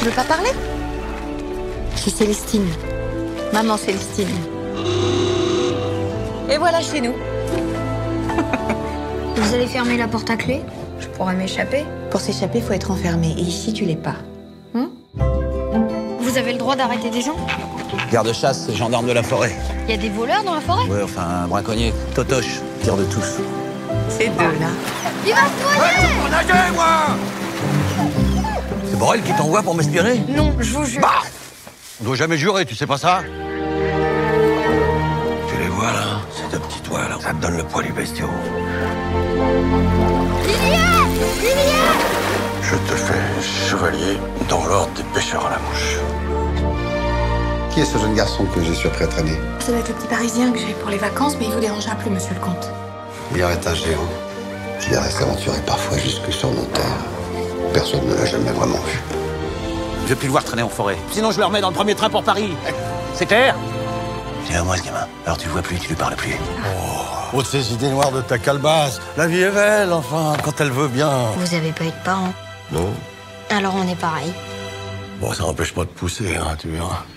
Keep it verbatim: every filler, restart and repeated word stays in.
Tu veux pas parler? Je suis Célestine. Maman Célestine. Et voilà chez nous. Vous allez fermer la porte à clé? Je pourrais m'échapper. Pour s'échapper, faut être enfermé. Et ici, tu l'es pas. Hum? Vous avez le droit d'arrêter des gens? Garde-chasse, gendarme de la forêt. Il y a des voleurs dans la forêt? Ouais, enfin, un braconnier. Totoche, tire de tous. Ces deux-là. Il va se noyer! Pour nager, moi! C'est Borel qui t'envoie pour m'espionner? Non, je vous jure. Bah! On doit jamais jurer, tu sais pas ça? Tu les vois, là? Ces deux petits toits, là. Ça te donne le poids du bestiau. Il y est! Il y est! Je te fais chevalier dans l'ordre des pêcheurs à la mouche. Qui est ce jeune garçon que j'ai surpris à traîner? Ça doit être le petit Parisien que j'ai pour les vacances, mais il vous dérangera plus, monsieur le comte. Il est un géant. Il reste aventuré parfois jusque sur nos terres. Personne ne l'a jamais vraiment vu. Je veux plus le voir traîner en forêt. Sinon, je le remets dans le premier train pour Paris. C'est clair? C'est à moi, ce gamin. Alors, tu le vois plus, tu lui parles plus. Oh, de ces idées noires de ta calebasse. La vie est belle, enfin, quand elle veut bien. Vous avez pas eu de parents? Non? Alors on est pareil. Bon, ça n'empêche pas de pousser, hein, tu verras.